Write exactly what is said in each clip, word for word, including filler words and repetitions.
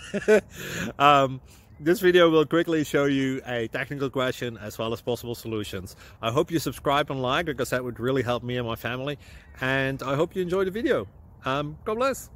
um, this video will quickly show you a technical question as well as possible solutions. I hope you subscribe and like, because that would really help me and my family. And I hope you enjoy the video. Um, God bless.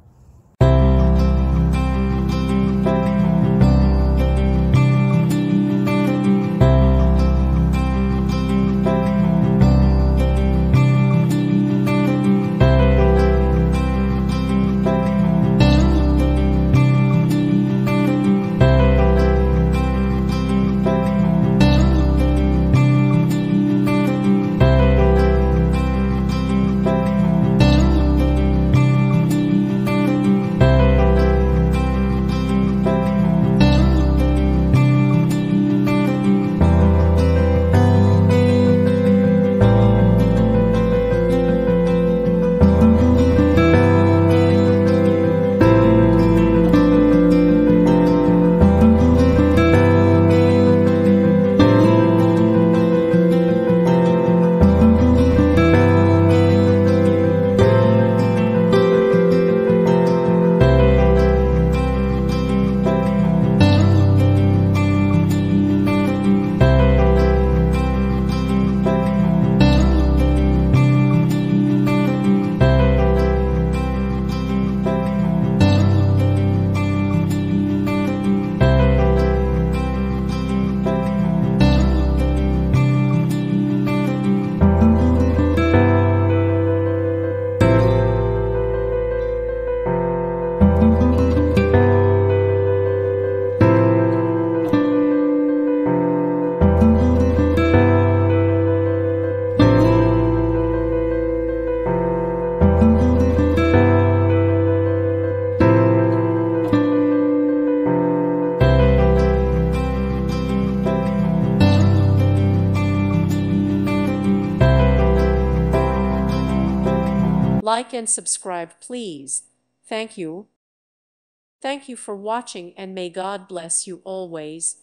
Like and subscribe, please. Thank you. Thank you for watching, and may God bless you always.